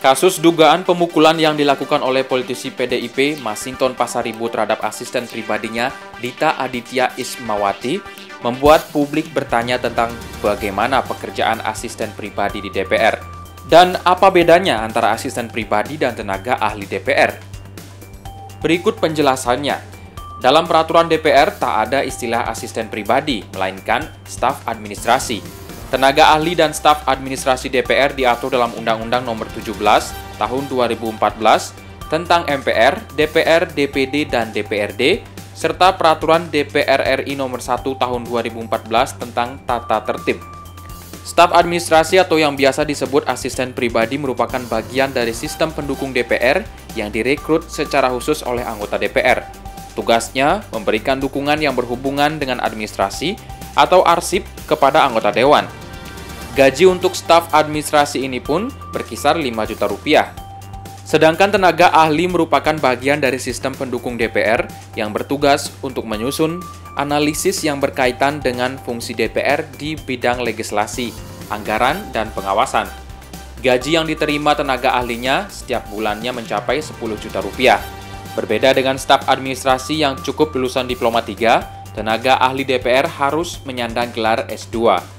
Kasus dugaan pemukulan yang dilakukan oleh politisi PDIP Masinton Pasaribu terhadap asisten pribadinya Dita Aditya Ismawati membuat publik bertanya tentang bagaimana pekerjaan asisten pribadi di DPR. Dan apa bedanya antara asisten pribadi dan tenaga ahli DPR? Berikut penjelasannya. Dalam peraturan DPR tak ada istilah asisten pribadi, melainkan staf administrasi. Tenaga ahli dan staf administrasi DPR diatur dalam Undang-Undang Nomor 17 Tahun 2014 tentang MPR, DPR, DPD, dan DPRD, serta Peraturan DPR RI Nomor 1 Tahun 2014 tentang Tata Tertib. Staf administrasi atau yang biasa disebut asisten pribadi merupakan bagian dari sistem pendukung DPR yang direkrut secara khusus oleh anggota DPR. Tugasnya memberikan dukungan yang berhubungan dengan administrasi atau arsip kepada anggota dewan. Gaji untuk staf administrasi ini pun berkisar 5 juta rupiah. Sedangkan tenaga ahli merupakan bagian dari sistem pendukung DPR yang bertugas untuk menyusun analisis yang berkaitan dengan fungsi DPR di bidang legislasi, anggaran, dan pengawasan. Gaji yang diterima tenaga ahlinya setiap bulannya mencapai 10 juta rupiah. Berbeda dengan staf administrasi yang cukup lulusan diploma 3, tenaga ahli DPR harus menyandang gelar S2.